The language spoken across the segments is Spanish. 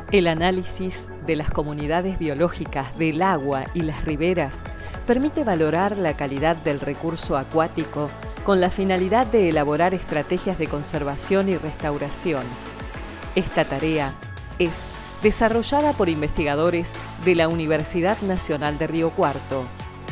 El análisis de las comunidades biológicas del agua y las riberas permite valorar la calidad del recurso acuático con la finalidad de elaborar estrategias de conservación y restauración. Esta tarea es desarrollada por investigadores de la Universidad Nacional de Río Cuarto.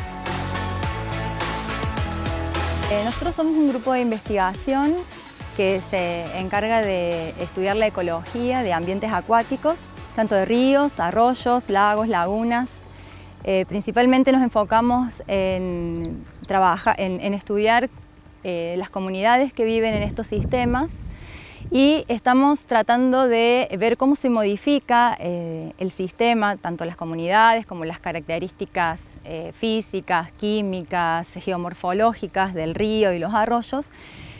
Nosotros somos un grupo de investigación que se encarga de estudiar la ecología de ambientes acuáticos, tanto de ríos, arroyos, lagos, lagunas. Principalmente nos enfocamos en estudiar las comunidades que viven en estos sistemas y estamos tratando de ver cómo se modifica el sistema, tanto las comunidades como las características físicas, químicas, geomorfológicas del río y los arroyos,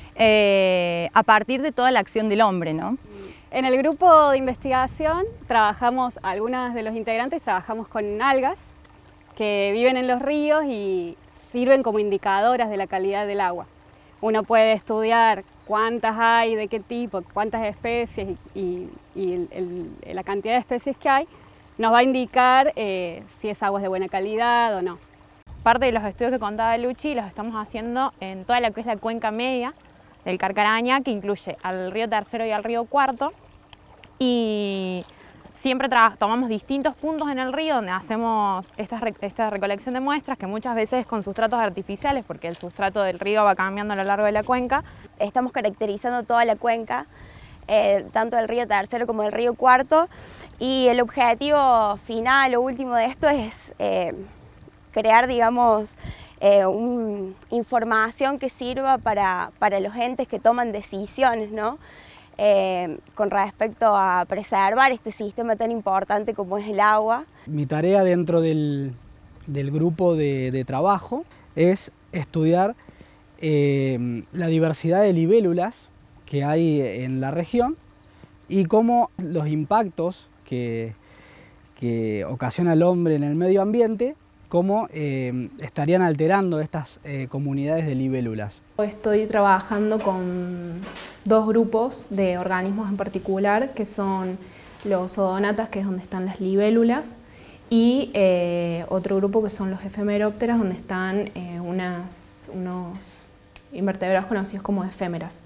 a partir de toda la acción del hombre, ¿no? En el grupo de investigación algunas de los integrantes trabajamos con algas que viven en los ríos y sirven como indicadoras de la calidad del agua. Uno puede estudiar cuántas hay, de qué tipo, cuántas especies y la cantidad de especies que hay nos va a indicar si esa agua es de buena calidad o no. Parte de los estudios que contaba Luchi los estamos haciendo en toda lo que es la cuenca media del Carcarañá, que incluye al río Tercero y al río Cuarto, y siempre tomamos distintos puntos en el río donde hacemos esta recolección de muestras, que muchas veces con sustratos artificiales, porque el sustrato del río va cambiando a lo largo de la cuenca. Estamos caracterizando toda la cuenca, tanto del río Tercero como del río Cuarto, y el objetivo final o último de esto es crear, digamos, información que sirva para los entes que toman decisiones, ¿no? Con respecto a preservar este sistema tan importante como es el agua. Mi tarea dentro del grupo de trabajo es estudiar la diversidad de libélulas que hay en la región y cómo los impactos que ocasiona el hombre en el medio ambiente, cómo estarían alterando estas comunidades de libélulas. Estoy trabajando con dos grupos de organismos en particular, que son los odonatas, que es donde están las libélulas, y otro grupo que son los efemerópteras, donde están unos invertebrados conocidos como efémeras.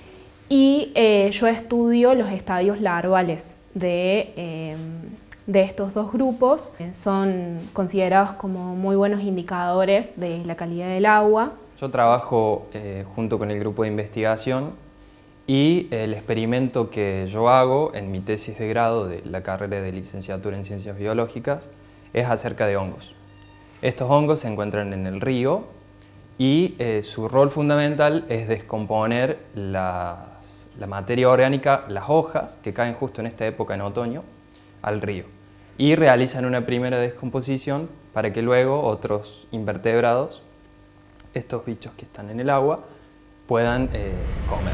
Y yo estudio los estadios larvales de estos dos grupos. Son considerados como muy buenos indicadores de la calidad del agua. Yo trabajo junto con el grupo de investigación y el experimento que yo hago en mi tesis de grado de la carrera de licenciatura en Ciencias Biológicas es acerca de hongos. Estos hongos se encuentran en el río y su rol fundamental es descomponer la materia orgánica, las hojas, que caen justo en esta época en otoño, al río. Y realizan una primera descomposición para que luego otros invertebrados, estos bichos que están en el agua, puedan comer.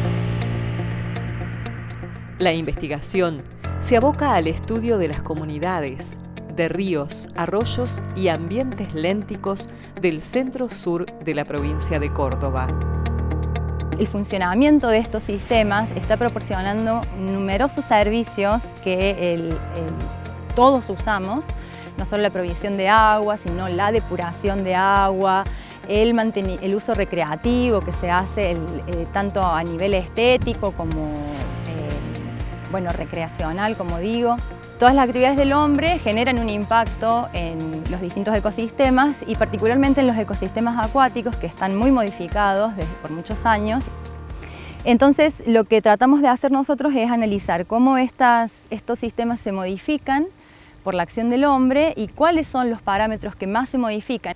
La investigación se aboca al estudio de las comunidades, de ríos, arroyos y ambientes lénticos del centro-sur de la provincia de Córdoba. El funcionamiento de estos sistemas está proporcionando numerosos servicios que todos usamos, no solo la provisión de agua, sino la depuración de agua, el uso recreativo que se hace tanto a nivel estético como recreacional, como digo. Todas las actividades del hombre generan un impacto en los distintos ecosistemas y particularmente en los ecosistemas acuáticos, que están muy modificados por muchos años. Entonces, lo que tratamos de hacer nosotros es analizar cómo estos sistemas se modifican por la acción del hombre y cuáles son los parámetros que más se modifican.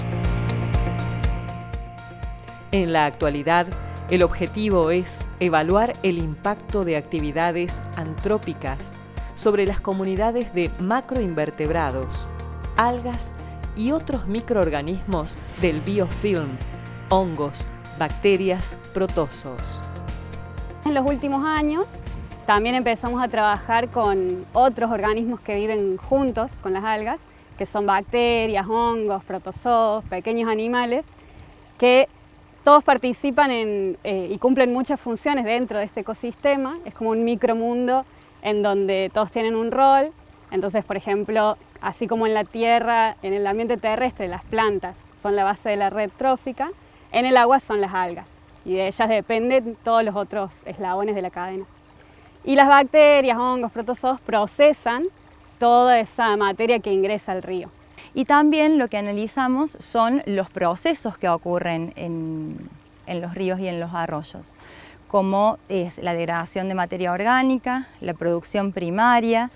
En la actualidad, el objetivo es evaluar el impacto de actividades antrópicas sobre las comunidades de macroinvertebrados, algas y otros microorganismos del biofilm, hongos, bacterias, protozoos. En los últimos años también empezamos a trabajar con otros organismos que viven juntos con las algas, que son bacterias, hongos, protozoos, pequeños animales, que todos participan y cumplen muchas funciones dentro de este ecosistema. Es como un micromundo en donde todos tienen un rol. Entonces, por ejemplo, así como en la tierra, en el ambiente terrestre, las plantas son la base de la red trófica, en el agua son las algas, y de ellas dependen todos los otros eslabones de la cadena. Y las bacterias, hongos, protozoos procesan toda esa materia que ingresa al río. Y también lo que analizamos son los procesos que ocurren en los ríos y en los arroyos, como es la degradación de materia orgánica, la producción primaria,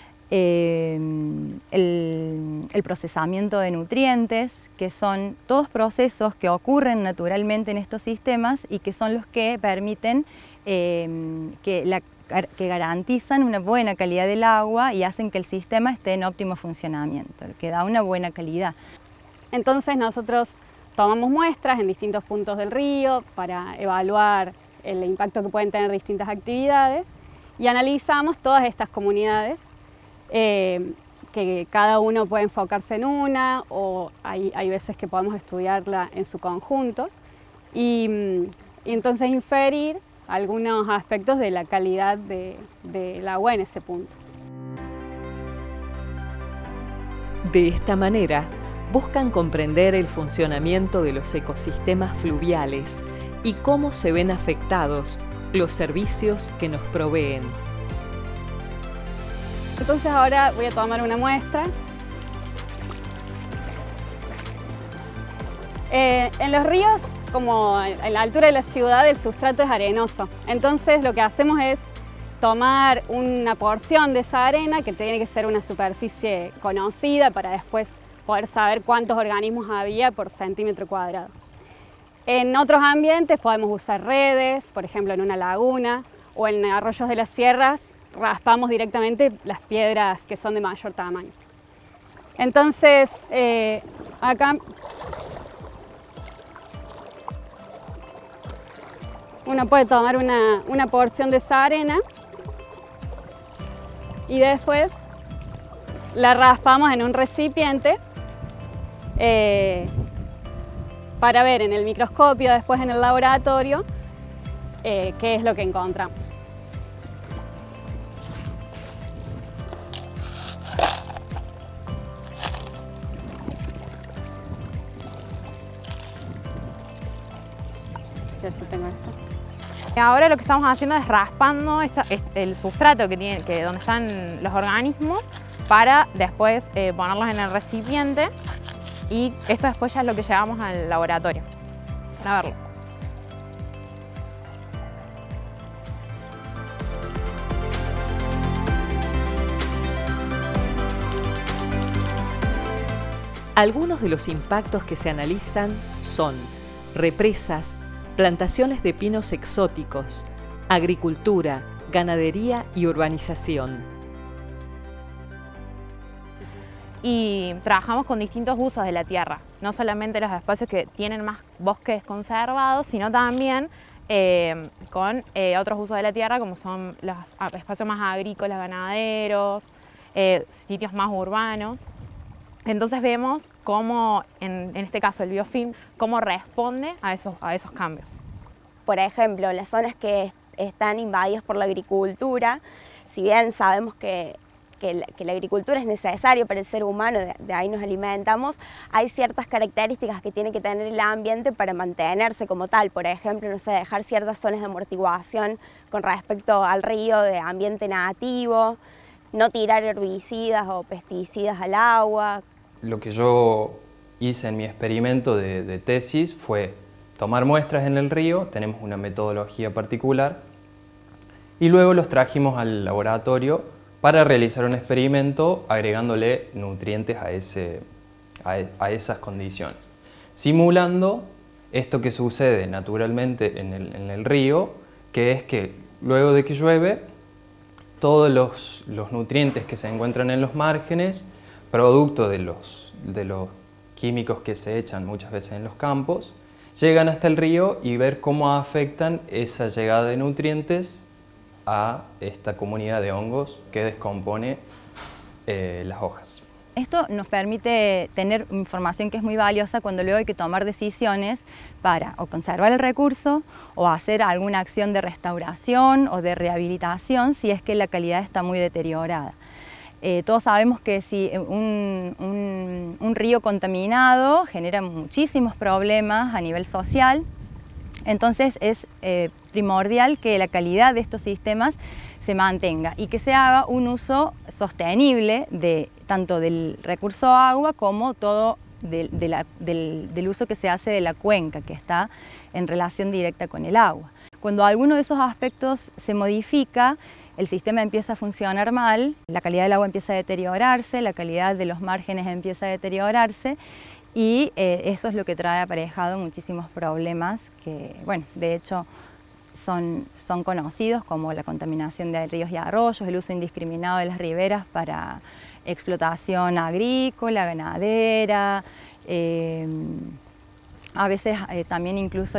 el procesamiento de nutrientes, que son todos procesos que ocurren naturalmente en estos sistemas y que son los que permiten que garantizan una buena calidad del agua y hacen que el sistema esté en óptimo funcionamiento, que da una buena calidad. Entonces nosotros tomamos muestras en distintos puntos del río para evaluar el impacto que pueden tener distintas actividades y analizamos todas estas comunidades, que cada uno puede enfocarse en una o hay veces que podemos estudiarla en su conjunto y entonces inferir algunos aspectos de la calidad del agua en ese punto. De esta manera, buscan comprender el funcionamiento de los ecosistemas fluviales y cómo se ven afectados los servicios que nos proveen. Entonces ahora voy a tomar una muestra. En los ríos, como a la altura de la ciudad, el sustrato es arenoso. Entonces lo que hacemos es tomar una porción de esa arena, que tiene que ser una superficie conocida para después poder saber cuántos organismos había por centímetro cuadrado. En otros ambientes podemos usar redes, por ejemplo en una laguna o en arroyos de las sierras, raspamos directamente las piedras que son de mayor tamaño. Entonces, acá uno puede tomar una porción de esa arena y después la raspamos en un recipiente para ver en el microscopio, después en el laboratorio, qué es lo que encontramos. Tengo esto. Ahora lo que estamos haciendo es raspando el sustrato donde están los organismos para después ponerlos en el recipiente y esto después ya es lo que llevamos al laboratorio para verlo. Algunos de los impactos que se analizan son represas, plantaciones de pinos exóticos, agricultura, ganadería y urbanización. Y trabajamos con distintos usos de la tierra, no solamente los espacios que tienen más bosques conservados, sino también con otros usos de la tierra como son los espacios más agrícolas, ganaderos, sitios más urbanos. Entonces vemos cómo, en este caso el biofilm, cómo responde a esos cambios. Por ejemplo, las zonas que están invadidas por la agricultura, si bien sabemos que la agricultura es necesaria para el ser humano, de ahí nos alimentamos, hay ciertas características que tiene que tener el ambiente para mantenerse como tal. Por ejemplo, no sé, dejar ciertas zonas de amortiguación con respecto al río de ambiente nativo, no tirar herbicidas o pesticidas al agua. Lo que yo hice en mi experimento de tesis fue tomar muestras en el río, tenemos una metodología particular, y luego los trajimos al laboratorio para realizar un experimento agregándole nutrientes a esas condiciones, simulando esto que sucede naturalmente en el río, que es que luego de que llueve, todos los nutrientes que se encuentran en los márgenes, producto de los químicos que se echan muchas veces en los campos, llegan hasta el río y ver cómo afectan esa llegada de nutrientes a esta comunidad de hongos que descompone las hojas. Esto nos permite tener información que es muy valiosa cuando luego hay que tomar decisiones para o conservar el recurso o hacer alguna acción de restauración o de rehabilitación si es que la calidad está muy deteriorada. Todos sabemos que si un río contaminado genera muchísimos problemas a nivel social, entonces es primordial que la calidad de estos sistemas se mantenga y que se haga un uso sostenible tanto del recurso agua como todo del uso que se hace de la cuenca, que está en relación directa con el agua. Cuando alguno de esos aspectos se modifica, el sistema empieza a funcionar mal, la calidad del agua empieza a deteriorarse, la calidad de los márgenes empieza a deteriorarse y eso es lo que trae aparejado muchísimos problemas que, bueno, de hecho son conocidos como la contaminación de ríos y arroyos, el uso indiscriminado de las riberas para explotación agrícola, ganadera, a veces también incluso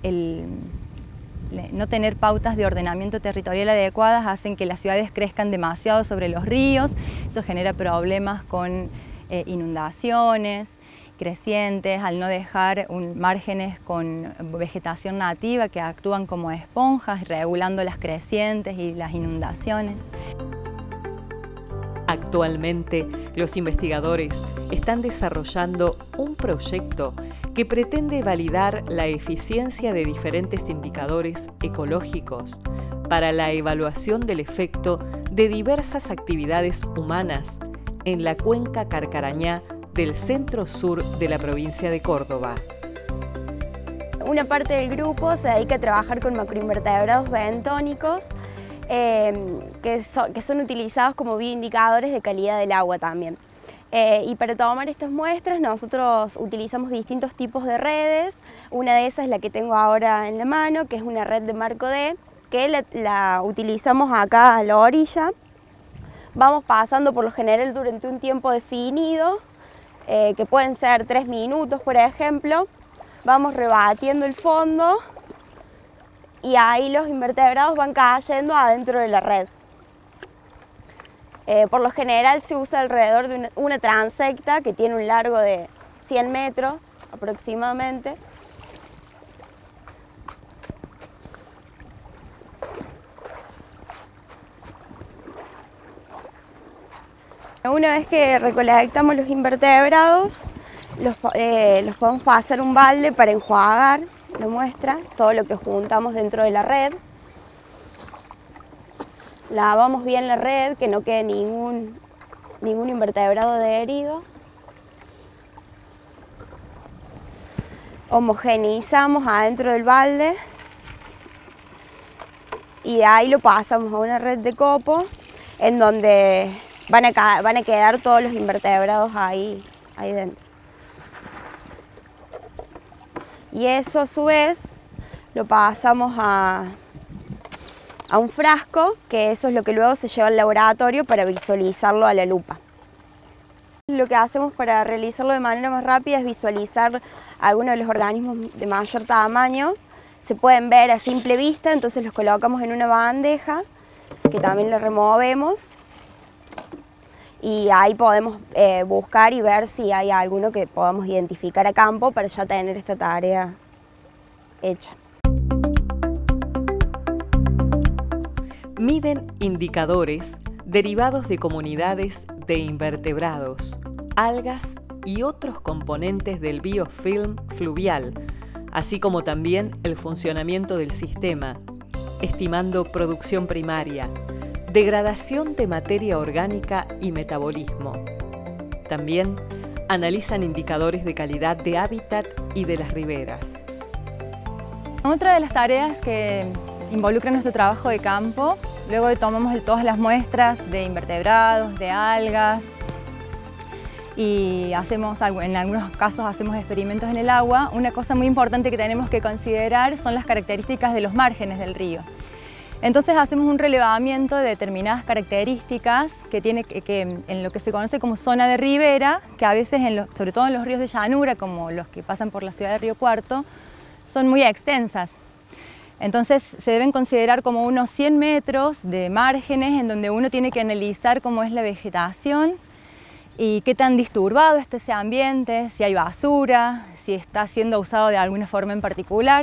no tener pautas de ordenamiento territorial adecuadas hacen que las ciudades crezcan demasiado sobre los ríos, eso genera problemas con inundaciones crecientes, al no dejar márgenes con vegetación nativa que actúan como esponjas, regulando las crecientes y las inundaciones. Actualmente, los investigadores están desarrollando un proyecto que pretende validar la eficiencia de diferentes indicadores ecológicos para la evaluación del efecto de diversas actividades humanas en la cuenca Carcarañá del centro-sur de la provincia de Córdoba. Una parte del grupo se dedica a trabajar con macroinvertebrados bentónicos que son utilizados como bioindicadores de calidad del agua también. Y para tomar estas muestras nosotros utilizamos distintos tipos de redes. Una de esas es la que tengo ahora en la mano, que es una red de marco D, que la utilizamos acá a la orilla. Vamos pasando por lo general durante un tiempo definido, que pueden ser 3 minutos por ejemplo. Vamos rebatiendo el fondo y ahí los invertebrados van cayendo adentro de la red. Por lo general se usa alrededor de una transecta que tiene un largo de 100 metros aproximadamente. Una vez que recolectamos los invertebrados, los podemos pasar un balde para enjuagar la muestra, todo lo que juntamos dentro de la red. Lavamos bien la red, que no quede ningún invertebrado adherido. Homogeneizamos adentro del balde y de ahí lo pasamos a una red de copo en donde van a quedar todos los invertebrados ahí dentro. Y eso a su vez lo pasamos a un frasco, que eso es lo que luego se lleva al laboratorio para visualizarlo a la lupa. Lo que hacemos para realizarlo de manera más rápida es visualizar algunos de los organismos de mayor tamaño. Se pueden ver a simple vista, entonces los colocamos en una bandeja que también lo removemos y ahí podemos buscar y ver si hay alguno que podamos identificar a campo para ya tener esta tarea hecha. Miden indicadores derivados de comunidades de invertebrados, algas y otros componentes del biofilm fluvial, así como también el funcionamiento del sistema, estimando producción primaria, degradación de materia orgánica y metabolismo. También analizan indicadores de calidad de hábitat y de las riberas. Otra de las tareas que involucra nuestro trabajo de campo, luego de tomamos todas las muestras de invertebrados, de algas y en algunos casos hacemos experimentos en el agua, una cosa muy importante que tenemos que considerar son las características de los márgenes del río. Entonces hacemos un relevamiento de determinadas características que en lo que se conoce como zona de ribera, que a veces, sobre todo en los ríos de llanura, como los que pasan por la ciudad de Río Cuarto, son muy extensas. Entonces se deben considerar como unos 100 metros de márgenes en donde uno tiene que analizar cómo es la vegetación y qué tan disturbado está ese ambiente, si hay basura, si está siendo usado de alguna forma en particular.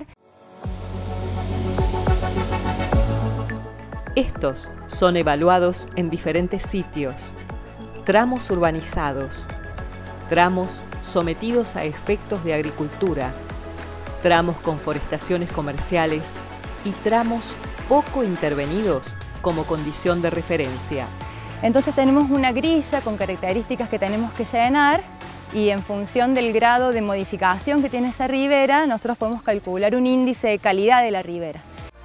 Estos son evaluados en diferentes sitios: tramos urbanizados, tramos sometidos a efectos de agricultura, tramos con forestaciones comerciales y tramos poco intervenidos como condición de referencia. Entonces tenemos una grilla con características que tenemos que llenar y en función del grado de modificación que tiene esa ribera, nosotros podemos calcular un índice de calidad de la ribera.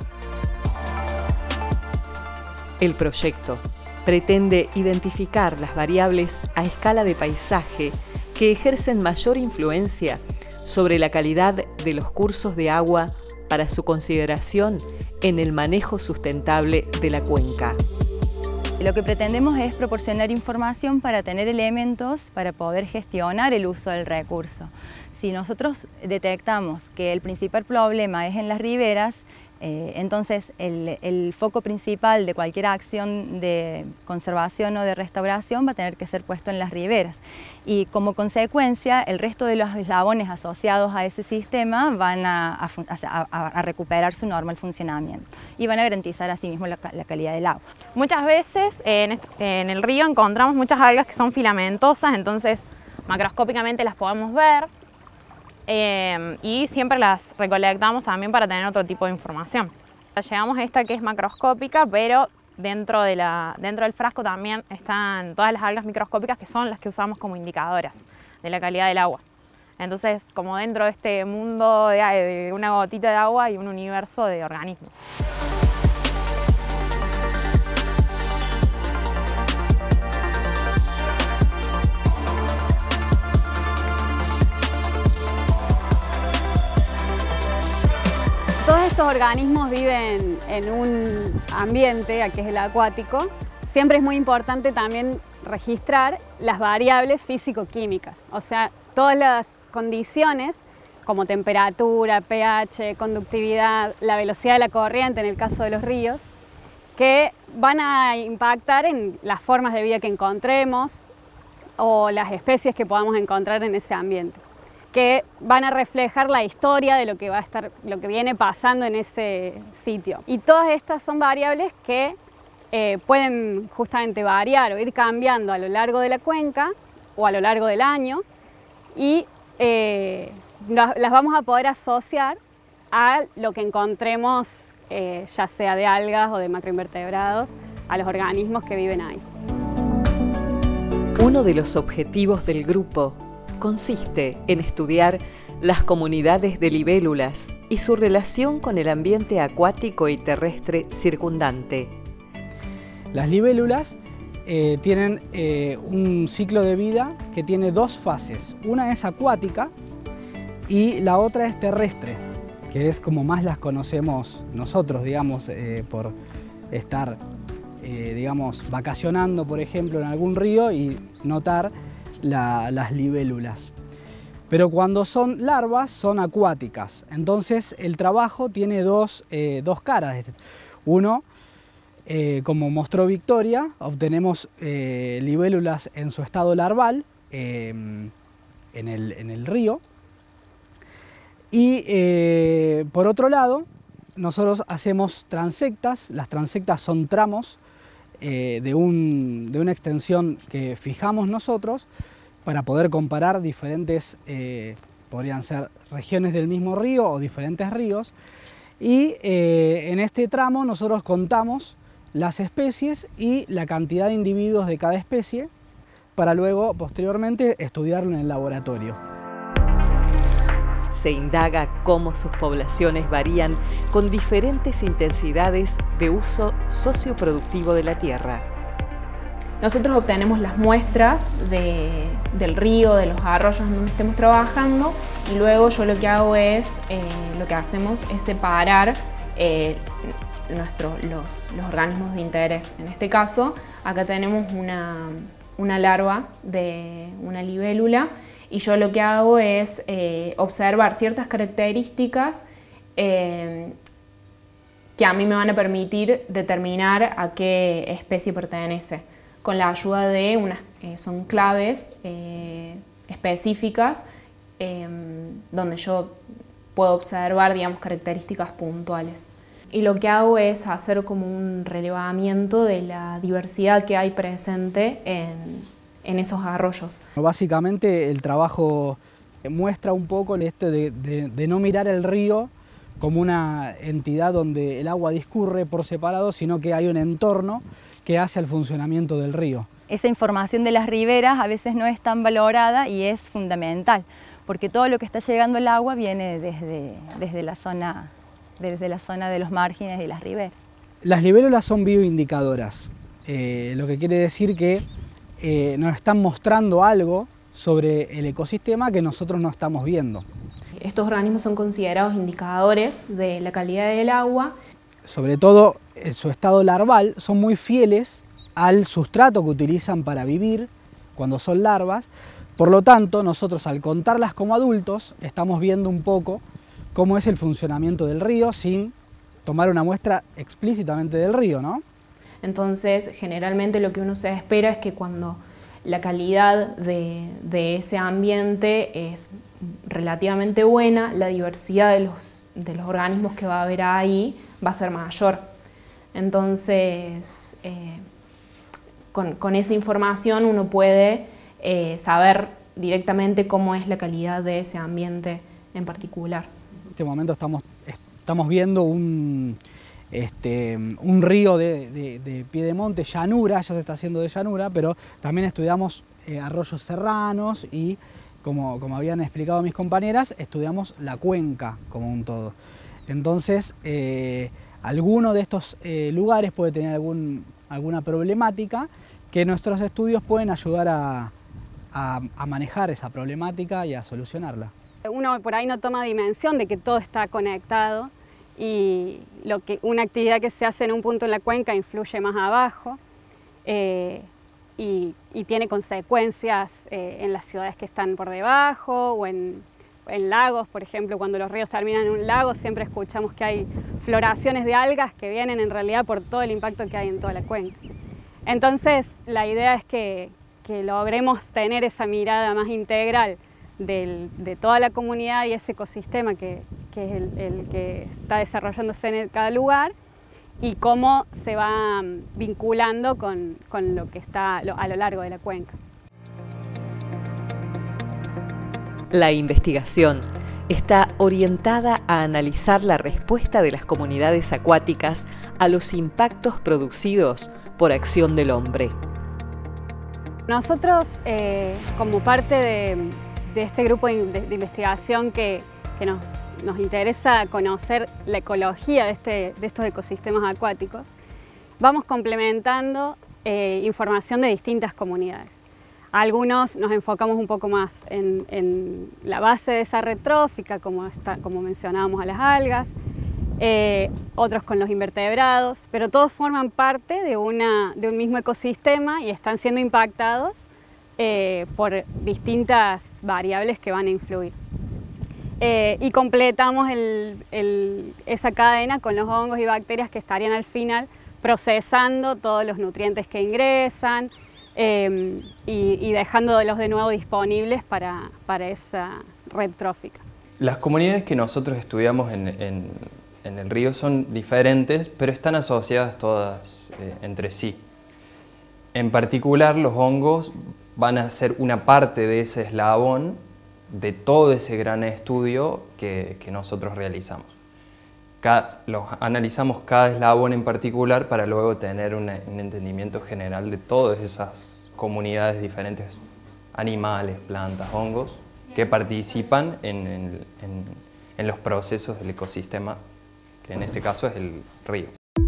El proyecto pretende identificar las variables a escala de paisaje que ejercen mayor influencia sobre la calidad de los cursos de agua para su consideración en el manejo sustentable de la cuenca. Lo que pretendemos es proporcionar información para tener elementos para poder gestionar el uso del recurso. Si nosotros detectamos que el principal problema es en las riberas, entonces el foco principal de cualquier acción de conservación o de restauración va a tener que ser puesto en las riberas. Y como consecuencia, el resto de los eslabones asociados a ese sistema van a recuperar su normal funcionamiento y van a garantizar asimismo la calidad del agua. Muchas veces en el río encontramos muchas algas que son filamentosas, entonces macroscópicamente las podemos ver. Y siempre las recolectamos también para tener otro tipo de información. Llegamos a esta que es macroscópica, pero dentro del frasco también están todas las algas microscópicas que son las que usamos como indicadoras de la calidad del agua. Entonces, como dentro de este mundo de una gotita de agua hay un universo de organismos. Todos estos organismos viven en un ambiente, que es el acuático. Siempre es muy importante también registrar las variables físico-químicas, o sea, todas las condiciones como temperatura, pH, conductividad, la velocidad de la corriente en el caso de los ríos, que van a impactar en las formas de vida que encontremos o las especies que podamos encontrar en ese ambiente, que van a reflejar la historia de lo que viene pasando en ese sitio. Y todas estas son variables que pueden justamente variar o ir cambiando a lo largo de la cuenca o a lo largo del año y las vamos a poder asociar a lo que encontremos, ya sea de algas o de macroinvertebrados, a los organismos que viven ahí. Uno de los objetivos del grupo consiste en estudiar las comunidades de libélulas y su relación con el ambiente acuático y terrestre circundante. Las libélulas tienen un ciclo de vida que tiene dos fases. Una es acuática y la otra es terrestre, que es como más las conocemos nosotros, digamos, por estar, digamos, vacacionando, por ejemplo, en algún río y notar las libélulas. Pero cuando son larvas son acuáticas, entonces el trabajo tiene dos caras. Uno, como mostró Victoria, obtenemos libélulas en su estado larval en el río. Y por otro lado, nosotros hacemos transectas. Las transectas son tramos de una extensión que fijamos nosotros para poder comparar diferentes, podrían ser regiones del mismo río o diferentes ríos. Y en este tramo nosotros contamos las especies y la cantidad de individuos de cada especie para luego, posteriormente, estudiarlo en el laboratorio. Se indaga cómo sus poblaciones varían con diferentes intensidades de uso socioproductivo de la tierra. Nosotros obtenemos las muestras del río, de los arroyos en donde estemos trabajando y luego yo lo que hago es, lo que hacemos es separar los organismos de interés. En este caso, acá tenemos una larva de una libélula y yo lo que hago es observar ciertas características que a mí me van a permitir determinar a qué especie pertenece. con la ayuda de unas son claves específicas donde yo puedo observar, digamos, características puntuales. Y lo que hago es hacer como un relevamiento de la diversidad que hay presente en esos arroyos. Básicamente el trabajo muestra un poco de no mirar el río como una entidad donde el agua discurre por separado, sino que hay un entorno que hace el funcionamiento del río. Esa información de las riberas a veces no es tan valorada y es fundamental, porque todo lo que está llegando al agua viene desde la zona de los márgenes y las riberas. Las libélulas son bioindicadoras, lo que quiere decir que nos están mostrando algo sobre el ecosistema que nosotros no estamos viendo. Estos organismos son considerados indicadores de la calidad del agua. Sobre todo en su estado larval, son muy fieles al sustrato que utilizan para vivir cuando son larvas. Por lo tanto, nosotros al contarlas como adultos estamos viendo un poco cómo es el funcionamiento del río sin tomar una muestra explícitamente del río, ¿no? Entonces, generalmente lo que uno se espera es que cuando la calidad de ese ambiente es relativamente buena, la diversidad de los organismos que va a haber ahí va a ser mayor. Entonces, con esa información uno puede saber directamente cómo es la calidad de ese ambiente en particular. En este momento estamos viendo un río de piedemonte, llanura, ya se está haciendo de llanura, pero también estudiamos arroyos serranos y, como habían explicado mis compañeras, estudiamos la cuenca como un todo. Entonces, alguno de estos lugares puede tener alguna problemática que nuestros estudios pueden ayudar a manejar esa problemática y a solucionarla. Uno por ahí no toma dimensión de que todo está conectado y una actividad que se hace en un punto en la cuenca influye más abajo y tiene consecuencias en las ciudades que están por debajo o en lagos. Por ejemplo, cuando los ríos terminan en un lago siempre escuchamos que hay floraciones de algas que vienen en realidad por todo el impacto que hay en toda la cuenca. Entonces la idea es que logremos tener esa mirada más integral de toda la comunidad y ese ecosistema que es el que está desarrollándose en cada lugar y cómo se va vinculando con lo que está a lo largo de la cuenca. La investigación está orientada a analizar la respuesta de las comunidades acuáticas a los impactos producidos por acción del hombre. Nosotros, como parte de este grupo de investigación que nos interesa conocer la ecología de estos ecosistemas acuáticos, vamos complementando información de distintas comunidades. Algunos nos enfocamos un poco más en la base de esa red trófica, como mencionábamos a las algas, otros con los invertebrados, pero todos forman parte de un mismo ecosistema y están siendo impactados por distintas variables que van a influir. Y completamos esa cadena con los hongos y bacterias que estarían al final procesando todos los nutrientes que ingresan y dejándolos de nuevo disponibles para esa red trófica. Las comunidades que nosotros estudiamos en el río son diferentes, pero están asociadas todas entre sí. En particular, los hongos van a ser una parte de ese eslabón de todo ese gran estudio que nosotros realizamos. Analizamos cada eslabón en particular para luego tener un entendimiento general de todas esas comunidades diferentes, animales, plantas, hongos, que participan en los procesos del ecosistema, que en este caso es el río.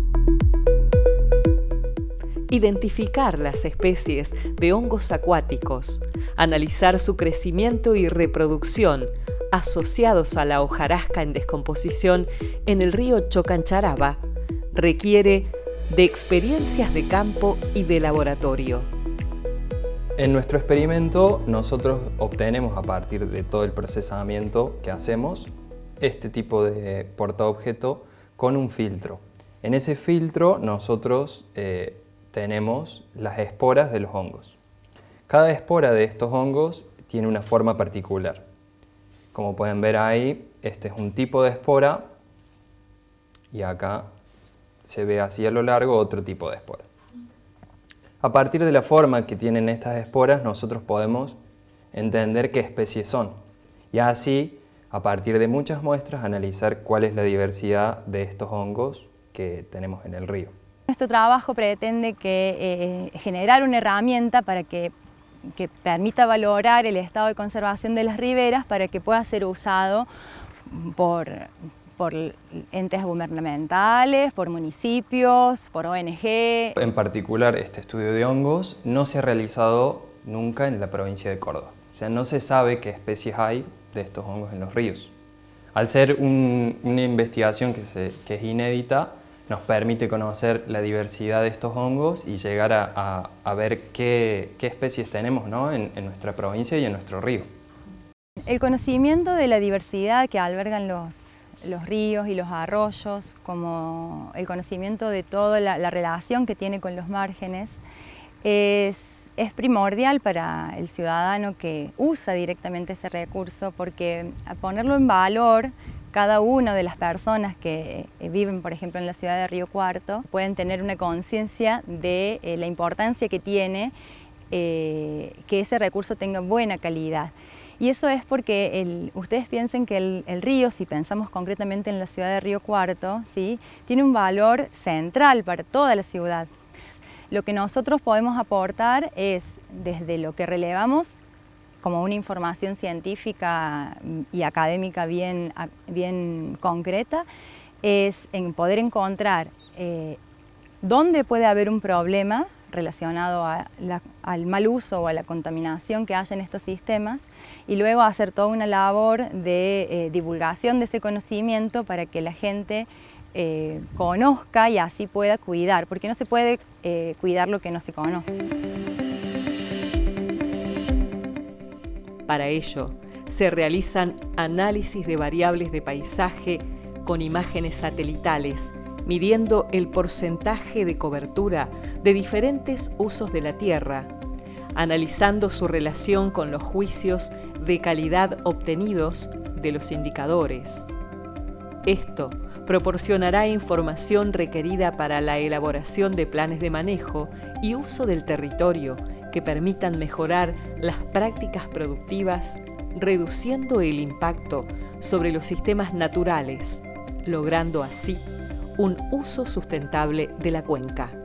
Identificar las especies de hongos acuáticos, analizar su crecimiento y reproducción asociados a la hojarasca en descomposición en el río Chocancharaba, requiere de experiencias de campo y de laboratorio. En nuestro experimento nosotros obtenemos, a partir de todo el procesamiento que hacemos, este tipo de portaobjeto con un filtro. En ese filtro nosotros tenemos las esporas de los hongos. Cada espora de estos hongos tiene una forma particular. Como pueden ver ahí, este es un tipo de espora y acá se ve así a lo largo otro tipo de espora. A partir de la forma que tienen estas esporas, nosotros podemos entender qué especies son y así, a partir de muchas muestras, analizar cuál es la diversidad de estos hongos que tenemos en el río. Nuestro trabajo pretende generar una herramienta para que permita valorar el estado de conservación de las riberas para que pueda ser usado por entes gubernamentales, por municipios, por ONG. En particular, este estudio de hongos no se ha realizado nunca en la provincia de Córdoba. O sea, no se sabe qué especies hay de estos hongos en los ríos. Al ser una investigación que es inédita, nos permite conocer la diversidad de estos hongos y llegar a ver qué especies tenemos, ¿no?, en nuestra provincia y en nuestro río. El conocimiento de la diversidad que albergan los ríos y los arroyos, como el conocimiento de toda la relación que tiene con los márgenes, es primordial para el ciudadano que usa directamente ese recurso, porque a ponerlo en valor, cada una de las personas que viven, por ejemplo, en la ciudad de Río Cuarto, pueden tener una conciencia de la importancia que tiene que ese recurso tenga buena calidad. Y eso es porque ustedes piensen que el río, si pensamos concretamente en la ciudad de Río Cuarto, ¿sí?, tiene un valor central para toda la ciudad. Lo que nosotros podemos aportar es, desde lo que relevamos como una información científica y académica bien concreta, es en poder encontrar dónde puede haber un problema relacionado al mal uso o a la contaminación que haya en estos sistemas, y luego hacer toda una labor de divulgación de ese conocimiento para que la gente conozca y así pueda cuidar, porque no se puede cuidar lo que no se conoce. Para ello, se realizan análisis de variables de paisaje con imágenes satelitales, midiendo el porcentaje de cobertura de diferentes usos de la tierra, analizando su relación con los juicios de calidad obtenidos de los indicadores. Esto proporcionará información requerida para la elaboración de planes de manejo y uso del territorio que permitan mejorar las prácticas productivas, reduciendo el impacto sobre los sistemas naturales, logrando así un uso sustentable de la cuenca.